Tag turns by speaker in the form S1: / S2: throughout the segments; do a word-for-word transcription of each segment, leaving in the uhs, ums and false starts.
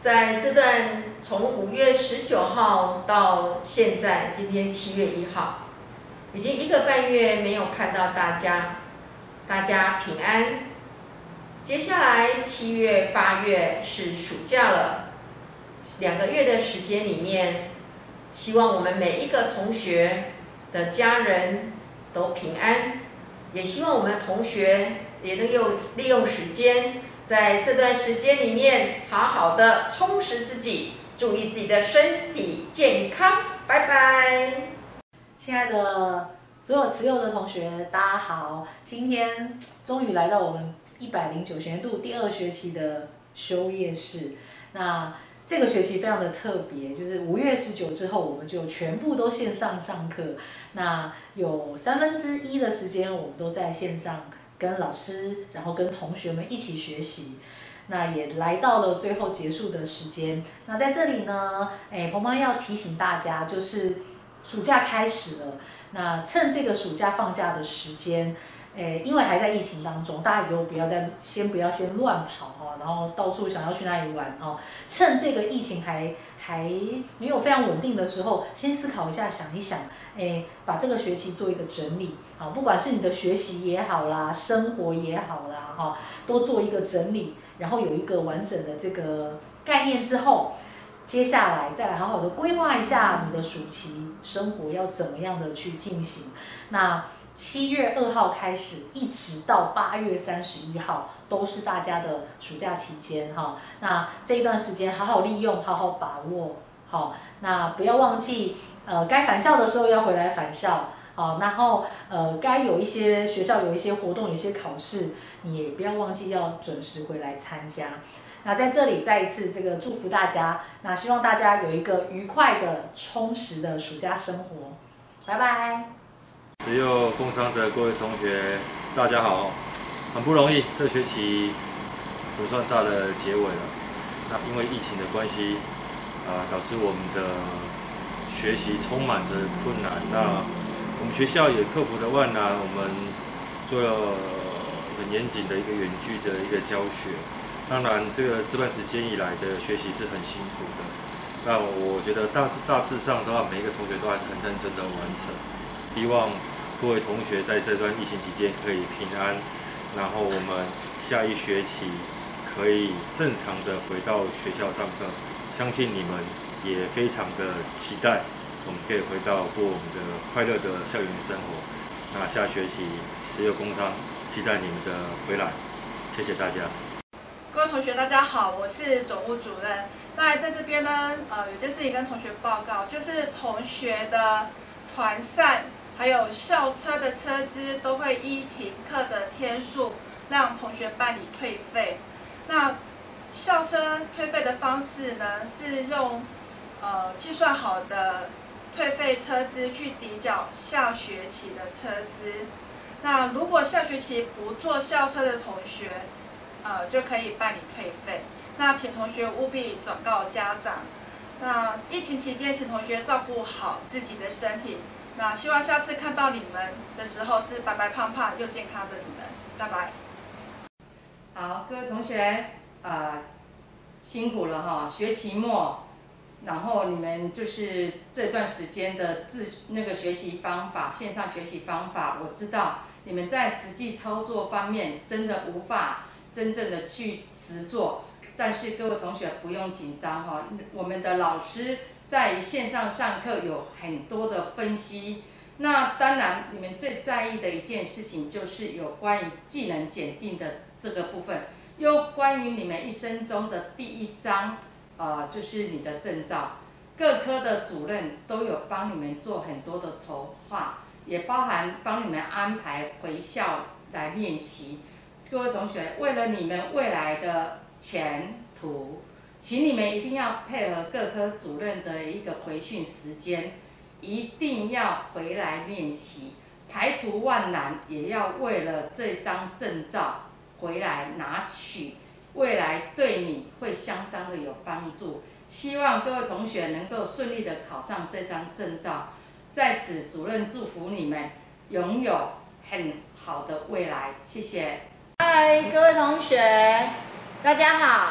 S1: 在这段从五月十九号到现在，今天七月一号，已经一个半月没有看到大家，大家平安。接下来七月、八月是暑假了，两个月的时间里面，希望我们每一个同学的家人都平安，也希望我们同学也能用利用时间。 在这段时间里面，好好的充实自己，注意自己的身体健康。拜拜，
S2: 亲爱的所有慈幼的同学，大家好！今天终于来到我们一百零九学年度第二学期的修业式。那这个学期非常的特别，就是五月十九之后，我们就全部都线上上课。那有三分之一的时间，我们都在线上。 跟老师，然后跟同学们一起学习，那也来到了最后结束的时间。那在这里呢，哎，彭妈要提醒大家，就是暑假开始了，那趁这个暑假放假的时间，哎，因为还在疫情当中，大家也就不要再先不要先乱跑哈，然后到处想要去哪里玩哦。趁这个疫情还还没有非常稳定的时候，先思考一下，想一想。 哎，把这个学期做一个整理，好，不管是你的学习也好啦，生活也好啦，哈，都做一个整理，然后有一个完整的这个概念之后，接下来再来好好的规划一下你的暑期生活要怎么样的去进行。那七月二号开始，一直到八月三十一号，都是大家的暑假期间哈。那这一段时间好好利用，好好把握，好，那不要忘记。 呃，该返校的时候要回来返校，好，然后呃，该有一些学校有一些活动、有一些考试，你也不要忘记要准时回来参加。那在这里再一次这个祝福大家，那希望大家有一个愉快的、充实的暑假生活。拜拜。
S3: 慈幼工商的各位同学，大家好，很不容易，这学期总算到了结尾了。那因为疫情的关系，啊、呃，导致我们的 学习充满着困难，那我们学校也克服了万难，我们做了很严谨的一个远距的一个教学。当然，这个这段时间以来的学习是很辛苦的。那我觉得大大致上的话，每一个同学都还是很认真的完成。希望各位同学在这段疫情期间可以平安，然后我们下一学期可以正常的回到学校上课。相信你们 也非常的期待，我们可以回到过我们的快乐的校园生活。那下学期慈幼工商期待你们的回来，谢谢大家。
S4: 各位同学，大家好，我是总务主任。那在这边呢，呃，有件事情跟同学报告，就是同学的团膳还有校车的车资都会依停课的天数让同学办理退费。那 校车退费的方式呢，是用呃计算好的退费车资去抵缴下学期的车资。那如果下学期不坐校车的同学，呃就可以办理退费。那请同学务必转告家长。那疫情期间，请同学照顾好自己的身体。那希望下次看到你们的时候是白白胖胖又健康的你们。拜拜。
S5: 好，各位同学。 呃，辛苦了哈，学期末，然后你们就是这段时间的自那个学习方法，线上学习方法，我知道你们在实际操作方面真的无法真正的去实做，但是各位同学不用紧张哈，我们的老师在线上上课有很多的分析，那当然你们最在意的一件事情就是有关于技能检定的这个部分。 又关于你们一生中的第一章，呃，就是你的证照，各科的主任都有帮你们做很多的筹划，也包含帮你们安排回校来练习。各位同学，为了你们未来的前途，请你们一定要配合各科主任的一个培训时间，一定要回来练习，排除万难，也要为了这张证照 回来拿取，未来对你会相当的有帮助。希望各位同学能够顺利的考上这张证照。在此，主任祝福你们拥有很好的未来。谢谢。
S1: 嗨，各位同学，大家好。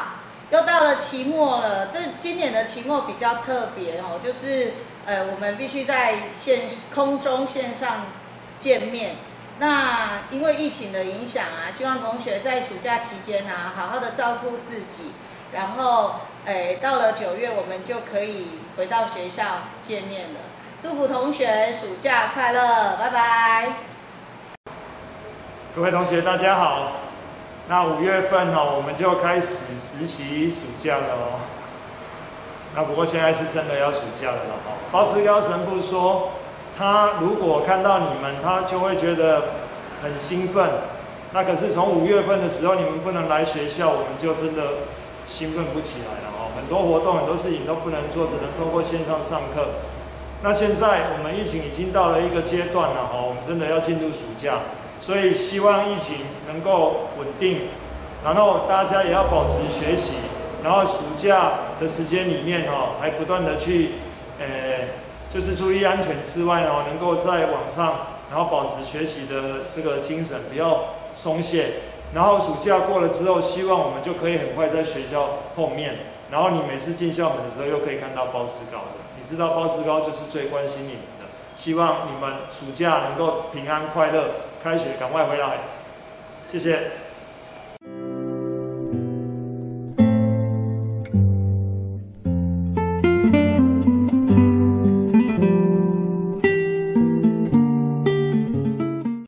S6: 又到了期末了，这今年的期末比较特别哦，就是呃我们必须在线空中线上见面。那因为疫情的影响啊，希望同学在暑假期间啊，好好的照顾自己，然后诶到了九月我们就可以回到学校见面了。祝福同学暑假快乐，拜拜。
S7: 各位同学，大家好。那五月份哦，我们就开始实习暑假了哦。那不过现在是真的要暑假了哦。包思高神父说，他如果看到你们，他就会觉得很兴奋。那可是从五月份的时候，你们不能来学校，我们就真的兴奋不起来了哦。很多活动、很多事情都不能做，只能透过线上上课。那现在我们疫情已经到了一个阶段了哦，我们真的要进入暑假。所以希望疫情能够稳定，然后大家也要保持学习，然后暑假的时间里面哦，还不断的去，呃，就是注意安全之外哦，能够在网上，然后保持学习的这个精神，不要松懈。然后暑假过了之后，希望我们就可以很快在学校后面，然后你每次进校门的时候又可以看到包思高的，你知道包思高就是最关心你们的，希望你们暑假能够平安快乐。开学赶快回来，谢谢。